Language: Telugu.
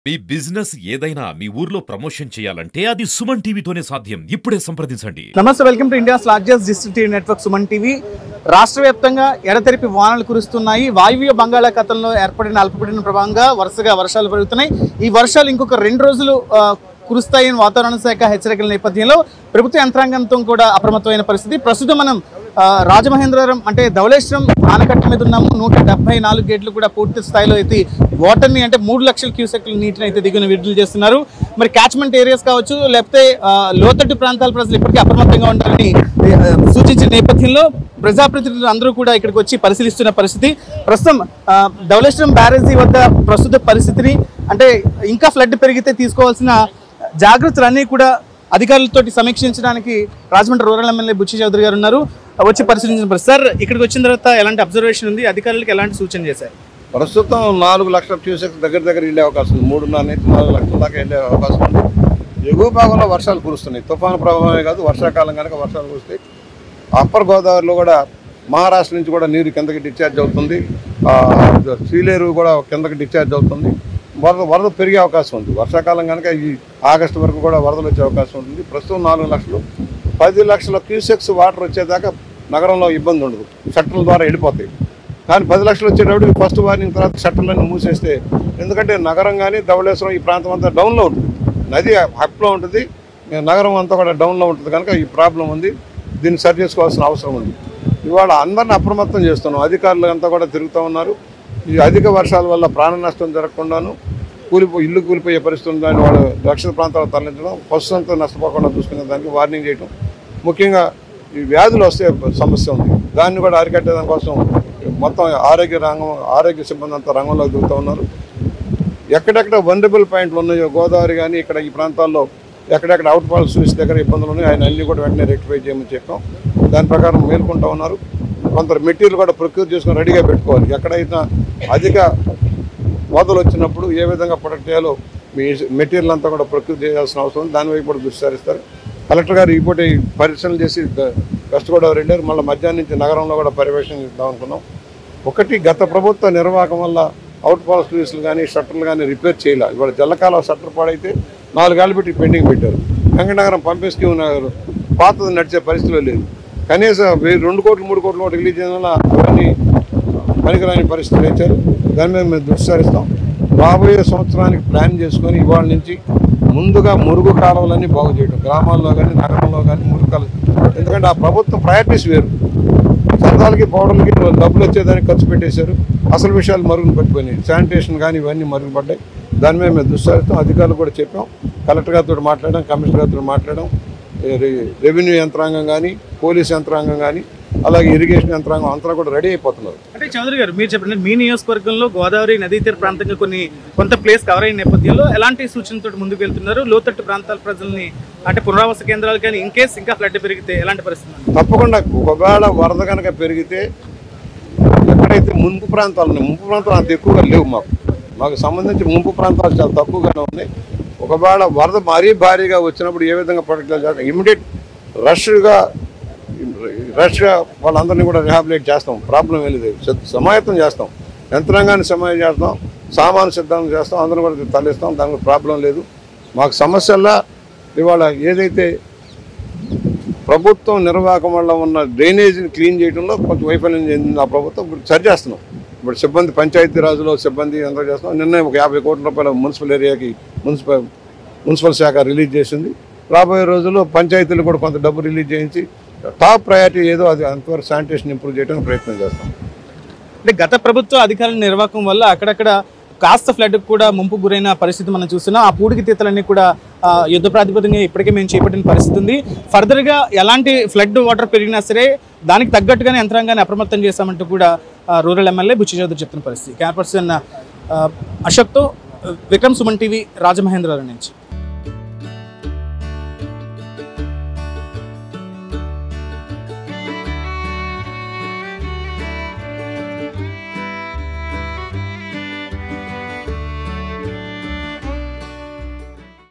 మీ బిజినెస్ ఏదైనా మీ ఊర్లో ప్రమోషన్ చేయాలంటే అది సుమన్ టీవీతోనే సాధ్యం. ఇప్పుడే సంప్రదించండి. నమస్తే, welcome to India's largest digital TV network Suman TV. రాష్ట్ర వ్యాప్తంగా ఎడతెరిపి వానలు కురుస్తున్నాయి. వాయువ్య బంగాళాఖాతంలో ఏర్పడిన అల్పపీడన ప్రభావంగా వరుసగా వర్షాలు పడుతున్నాయి. ఈ వర్షాలు ఇంకొక 2 రోజులు కురుస్తాయని వాతావరణ శాఖ హెచ్చరికల నేపథ్యంలో ప్రభుత్వ యంత్రాంగంతో కూడా అప్రమత్తమైన పరిస్థితి. ప్రస్తుతం మనం రాజమహేంద్రవరం అంటే ధవళేశ్వరం ఆనకట్ట మీద ఉన్నాము. 174 గేట్లు కూడా పూర్తి స్థాయిలో అయితే వాటర్ని అంటే 3 లక్షల క్యూసెక్ల నీటిని అయితే దిగున విడుదల చేస్తున్నారు. మరి క్యాచ్మెంట్ ఏరియాస్ కావచ్చు, లేకపోతే లోతట్టు ప్రాంతాల ప్రజలు ఇప్పటికీ అప్రమత్తంగా ఉండాలని సూచించిన నేపథ్యంలో ప్రజాప్రతినిధులు అందరూ కూడా ఇక్కడికి వచ్చి పరిశీలిస్తున్న పరిస్థితి. ప్రస్తుతం ధవళేశ్వరం బ్యారేజీ వద్ద ప్రస్తుత పరిస్థితిని అంటే ఇంకా ఫ్లడ్ పెరిగితే తీసుకోవాల్సిన జాగ్రత్తలన్నీ కూడా అధికారులతో సమీక్షించడానికి రాజమండ్రి రూరల్ ఎమ్మెల్యే బుచ్చి చౌదరి గారు ఉన్నారు. వచ్చి పరిశీలించిన పరిస్థితి. సార్, ఇక్కడికి వచ్చిన తర్వాత ఎలాంటి అబ్జర్వేషన్ ఉంది, అధికారులకు ఎలాంటి సూచన చేశారు? ప్రస్తుతం 4 లక్షల క్యూసెక్స్ దగ్గర వెళ్ళే అవకాశం ఉంది. 3.5 నుంచి 4 లక్షల దాకా వెళ్ళే అవకాశం ఉంది. ఎగువ భాగంలో వర్షాలు కురుస్తున్నాయి. తుఫాను ప్రభావమే కాదు, వర్షాకాలం కనుక వర్షాలు కురుస్తాయి. అప్పర్ గోదావరిలో కూడా మహారాష్ట్ర నుంచి కూడా నీరు కిందకి డిశ్చార్జ్ అవుతుంది. సీలేరు కూడా కిందకి డిశ్చార్జ్ అవుతుంది. వరద పెరిగే అవకాశం ఉంది. వర్షాకాలం కనుక ఈ ఆగస్టు వరకు కూడా వరదలు వచ్చే అవకాశం ఉంటుంది. ప్రస్తుతం 4 లక్షలు 10 లక్షల క్యూసెక్స్ వాటర్ వచ్చేదాకా నగరంలో ఇబ్బంది ఉండదు. షట్టర్ల ద్వారా వెళ్ళిపోతాయి. కానీ 10 లక్షలు వచ్చేటప్పుడు ఫస్ట్ వార్నింగ్ తర్వాత షట్టర్లన్నీ మూసేస్తే, ఎందుకంటే నగరం కానీ ధవళేశ్వరం ఈ ప్రాంతం అంతా డౌన్లో ఉంటుంది. నది అప్లో ఉంటుంది, నగరం అంతా కూడా డౌన్లో ఉంటుంది. కనుక ఈ ప్రాబ్లం ఉంది. దీన్ని సరి చేసుకోవాల్సిన అవసరం ఉంది. ఇవాళ అందరిని అప్రమత్తం చేస్తున్నాం. అధికారులు అంతా కూడా తిరుగుతూ ఉన్నారు. ఈ అధిక వర్షాల వల్ల ప్రాణ నష్టం జరగకుండాను ఇల్లు కూలిపోయే పరిస్థితి ఉందని వాళ్ళు రక్షణ ప్రాంతాలు తరలించడం, పశుసంతో నష్టపోకుండా చూసుకునే దానికి వార్నింగ్ చేయడం, ముఖ్యంగా ఈ వ్యాధులు వస్తే సమస్య ఉంది. దాన్ని కూడా అరికట్టేదాని కోసం మొత్తం ఆరోగ్య సిబ్బంది అంతా రంగంలోకి దిగుతూ ఉన్నారు. ఎక్కడెక్కడ వనరబుల్ పాయింట్లు ఉన్నాయో గోదావరి కానీ ఇక్కడ ఈ ప్రాంతాల్లో ఎక్కడెక్కడ అవుట్ ఫాల్ స్విచ్ దగ్గర ఇబ్బందులు ఉన్నాయి, ఆయన అన్నీ కూడా వెంటనే రెక్టిఫై చేయమని చెప్పాం. దాని ప్రకారం మేల్కొంటూ ఉన్నారు. కొంత మెటీరియల్ కూడా ప్రొక్యూర్ చేసుకుని రెడీగా పెట్టుకోవాలి. ఎక్కడైనా అధిక వరదలు వచ్చినప్పుడు ఏ విధంగా ప్రొటెక్ట్ చేయాలో మీ మెటీరియల్ అంతా కూడా ప్రొక్యూర్ చేయాల్సిన అవసరం ఉంది. దానివైపు కూడా దృష్టి సారిస్తారు. కలెక్టర్ గారు ఈ పరిశీలన చేసి వెస్ట్ గోదావరి వెళ్ళారు. మళ్ళీ మధ్యాహ్నం నుంచి నగరంలో కూడా పర్యవేక్షణ చేద్దాం అనుకున్నాం. ఒకటి, గత ప్రభుత్వ నిర్వాహకం వల్ల అవుట్ ఫాల్ స్లూయిస్లు కానీ షట్టర్లు కానీ రిపేర్ చేయాలి. ఇవాళ జల్లకాలం షట్టర్ పాడైతే 4 ఏళ్ళు పెట్టి పెండింగ్ పెట్టారు. వెంకటనగరం పంపే స్కీమ్ పాతది నడిచే పరిస్థితిలో లేదు. కనీసం 2 కోట్లు 3 కోట్ల నోటు రిలీజ్ చేయడం వల్ల అవన్నీ పనికిరాని పరిస్థితులు ఇచ్చారు. దాని మీద మేము దృష్టి సారిస్తాం. రాబోయే సంవత్సరానికి ప్లాన్ చేసుకొని ఇవాళ నుంచి ముందుగా మురుగు కాలువలన్నీ బాగు చేయడం, గ్రామాల్లో కానీ నగరంలో కానీ మురుగు కాలువ. ఎందుకంటే ఆ ప్రభుత్వం ప్రయారిటీస్ వేరు. చందాలకి పౌడర్లకి డబ్బులు వచ్చేదానికి ఖర్చు పెట్టేశారు. అసలు విషయాలు మరుగున పడిపోయినాయి. శానిటేషన్ కానీ ఇవన్నీ మరుగుపడ్డాయి. దాని మీద మేము దృష్టి సారిస్తాం. అధికారులు కూడా చెప్పాం. కలెక్టర్ గారితో మాట్లాడడం, కమిషనర్ గారితో మాట్లాడడం, రెవెన్యూ యంత్రాంగం కానీ పోలీస్ యంత్రాంగం కానీ అలాగే ఇరిగేషన్ యంత్రాంగం అంతా కూడా రెడీ అయిపోతున్నారు. అంటే చౌదరి గారు, మీరు చెప్పినట్టు మీ నియోజకవర్గంలో గోదావరి నదీ తీర ప్రాంతంగా కొంత ప్లేస్ కవర్ అయిన నేపథ్యంలో ఎలాంటి సూచనతో ముందుకు వెళ్తున్నారు? లోతట్టు ప్రాంతాల ప్రజల్ని అంటే పునరావాస కేంద్రాలు కానీ ఇన్ కేసు ఇంకా ఫ్లడ్ పెరిగితే ఎలాంటి పరిస్థితి? తప్పకుండా ఒకవేళ వరద కనుక పెరిగితే ఎక్కడైతే ముంపు ప్రాంతాలు ఉన్నాయి, ముంపు ప్రాంతాలు అంత ఎక్కువగా లేవు. మాకు సంబంధించి ముంపు ప్రాంతాలు చాలా తక్కువగానే ఉన్నాయి. ఒకవేళ వరద మరీ భారీగా వచ్చినప్పుడు ఏ విధంగా ప్రొటెక్ట్ చేయాలి, ఇమీడియట్ రష్గా వాళ్ళందరినీ కూడా రిహాబిలేట్ చేస్తాం. ప్రాబ్లం ఏం లేదు. సమాయత్తం చేస్తాం, యంత్రాంగాన్ని సమాయం చేస్తాం, సామాను సిద్ధం చేస్తాం, అందరూ కూడా తరలిస్తాం. దానికి ప్రాబ్లం లేదు. మాకు సమస్యల్లా ఇవాళ ఏదైతే ప్రభుత్వం నిర్వాహకం వల్ల ఉన్న డ్రైనేజీని క్లీన్ చేయడంలో కొంచెం వైఫల్యం చెందింది ఆ ప్రభుత్వం. ఇప్పుడు సరి చేస్తున్నాం. ఇప్పుడు సిబ్బంది పంచాయతీరాజులో సిబ్బంది అందరూ చేస్తున్నాం. నిన్న ఒక 50 కోట్ల రూపాయల మున్సిపల్ ఏరియాకి మున్సిపల్ శాఖ రిలీజ్ చేసింది. రాబోయే రోజుల్లో పంచాయతీలు కూడా కొంత డబ్బు రిలీజ్ చేయించి టాప్ ప్రయారిటీ ఏదో అది అంతవరకు శానిటేషన్ ఇంప్రూవ్ చేయడానికి ప్రయత్నం చేస్తాం. అంటే గత ప్రభుత్వ అధికారుల నిర్వాహకం వల్ల అక్కడక్కడ కాస్త ఫ్లడ్ కూడా ముంపు గురైన పరిస్థితి మనం చూస్తున్నాం. ఆ పూడికి తీతలన్నీ కూడా యుద్ధ ప్రాతిపదికగా ఇప్పటికే మేము చేపట్టిన పరిస్థితి ఉంది. ఫర్దర్గా ఎలాంటి ఫ్లడ్ వాటర్ పెరిగినా సరే దానికి తగ్గట్టుగానే యంత్రాంగాన్ని అప్రమత్తం చేశామంటూ కూడా రూరల్ ఎమ్మెల్యే బుచ్చి చౌదరి చెప్తున్న పరిస్థితి. కెమెరా పర్సన్ అశోక్తో విక్రమ్, సుమన్ టీవీ, రాజమహేంద్రవరం నుంచి.